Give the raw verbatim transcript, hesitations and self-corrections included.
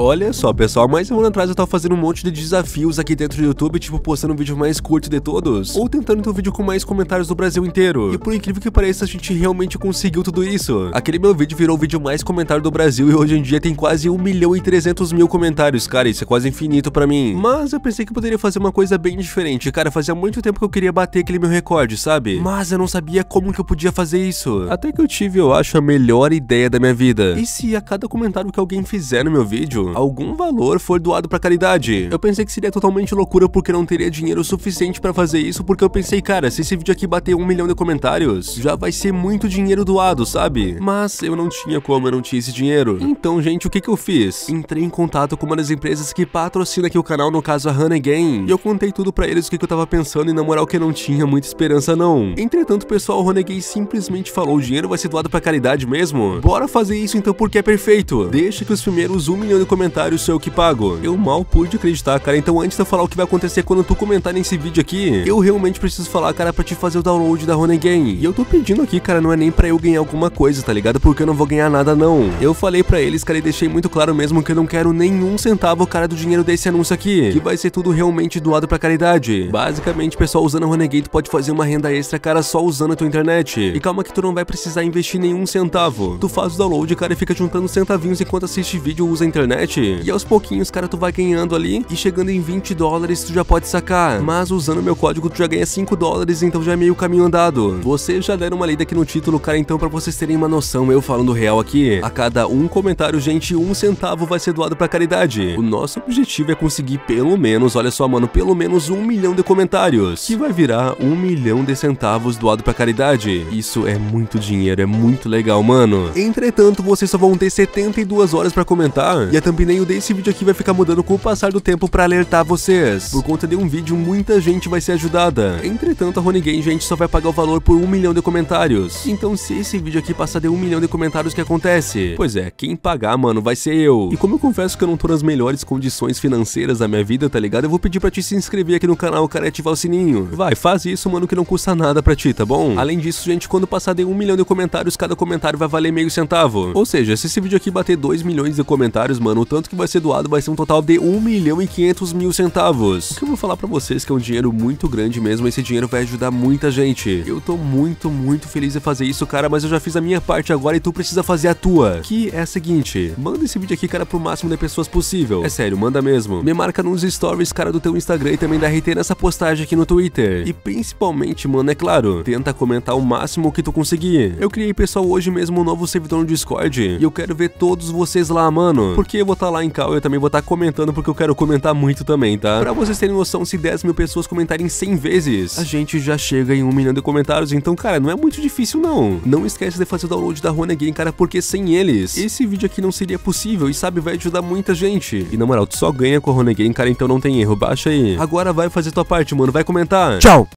Olha só, pessoal, mais um ano atrás eu tava fazendo um monte de desafios aqui dentro do YouTube, tipo, postando o vídeo mais curto de todos, ou tentando ter um vídeo com mais comentários do Brasil inteiro. E por incrível que pareça, a gente realmente conseguiu tudo isso. Aquele meu vídeo virou o vídeo mais comentado do Brasil e hoje em dia tem quase um milhão e trezentos mil comentários, cara, isso é quase infinito pra mim. Mas eu pensei que poderia fazer uma coisa bem diferente, cara, fazia muito tempo que eu queria bater aquele meu recorde, sabe? Mas eu não sabia como que eu podia fazer isso. Até que eu tive, eu acho, a melhor ideia da minha vida. E se a cada comentário que alguém fizer no meu vídeo, algum valor for doado pra caridade? Eu pensei que seria totalmente loucura porque não teria dinheiro suficiente pra fazer isso, porque eu pensei, cara, se esse vídeo aqui bater um milhão de comentários, já vai ser muito dinheiro doado, sabe? Mas eu não tinha como, eu não tinha esse dinheiro. Então, gente, o que que eu fiz? Entrei em contato com uma das empresas que patrocina aqui o canal, no caso a Honey Game, e eu contei tudo pra eles o que que eu tava pensando e na moral que eu não tinha muita esperança não. Entretanto, pessoal, a Honey Game simplesmente falou, o dinheiro vai ser doado pra caridade mesmo? Bora fazer isso então porque é perfeito. Deixa que os primeiros um milhão de comentários sou eu que pago. Eu mal pude acreditar, cara, então antes de eu falar o que vai acontecer quando tu comentar nesse vídeo aqui, eu realmente preciso falar, cara, pra te fazer o download da Honey Game. E eu tô pedindo aqui, cara, não é nem pra eu ganhar alguma coisa, tá ligado? Porque eu não vou ganhar nada não. Eu falei pra eles, cara, e deixei muito claro mesmo que eu não quero nenhum centavo, cara, do dinheiro desse anúncio aqui, que vai ser tudo realmente doado pra caridade. Basicamente, pessoal, usando a Honey Game, tu pode fazer uma renda extra, cara, só usando a tua internet. E calma que tu não vai precisar investir nenhum centavo. Tu faz o download, cara, e fica juntando centavinhos enquanto assiste vídeo ou usa a internet. E aos pouquinhos, cara, tu vai ganhando ali, e chegando em vinte dólares tu já pode sacar. Mas usando meu código tu já ganha cinco dólares, então já é meio caminho andado. Vocês já deram uma lida aqui no título, cara, então pra vocês terem uma noção, eu falando real aqui, a cada um comentário, gente, um centavo vai ser doado pra caridade. O nosso objetivo é conseguir pelo menos, olha só, mano, pelo menos um milhão de comentários, que vai virar um milhão de centavos doado pra caridade. Isso é muito dinheiro, é muito legal, mano. Entretanto, vocês só vão ter setenta e duas horas pra comentar, e a thumbnail desse vídeo aqui vai ficar mudando com o passar do tempo pra alertar vocês. Por conta de um vídeo, muita gente vai ser ajudada. Entretanto, a Honey Game, gente, só vai pagar o valor por um milhão de comentários. Então, se esse vídeo aqui passar de um milhão de comentários, o que acontece? Pois é, quem pagar, mano, vai ser eu. E como eu confesso que eu não tô nas melhores condições financeiras da minha vida, tá ligado? Eu vou pedir pra te se inscrever aqui no canal, cara, e ativar o sininho. Vai, faz isso, mano, que não custa nada pra ti, tá bom? Além disso, gente, quando passar de um milhão de comentários, cada comentário vai valer meio centavo. Ou seja, se esse vídeo aqui bater dois milhões de comentários, mano, o tanto que vai ser doado vai ser um total de um milhão e quinhentos mil centavos. O que eu vou falar pra vocês que é um dinheiro muito grande mesmo, esse dinheiro vai ajudar muita gente. Eu tô muito, muito feliz em fazer isso, cara, mas eu já fiz a minha parte agora e tu precisa fazer a tua, que é a seguinte: manda esse vídeo aqui, cara, pro máximo de pessoas possível. É sério, manda mesmo. Me marca nos stories, cara, do teu Instagram e também dá R T nessa postagem aqui no Twitter. E principalmente, mano, é claro, tenta comentar o máximo que tu conseguir. Eu criei, pessoal, hoje mesmo um novo servidor no Discord e eu quero ver todos vocês lá, mano, porque eu vou estar lá em cal e eu também vou estar comentando porque eu quero comentar muito também, tá? Pra vocês terem noção, se dez mil pessoas comentarem cem vezes, a gente já chega em um milhão de comentários, então, cara, não é muito difícil, não. Não esquece de fazer o download da Honey Game, cara, porque sem eles, esse vídeo aqui não seria possível e, sabe, vai ajudar muita gente. E, na moral, tu só ganha com a Honey Game, cara, então não tem erro, baixa aí. Agora vai fazer tua parte, mano, vai comentar. Tchau!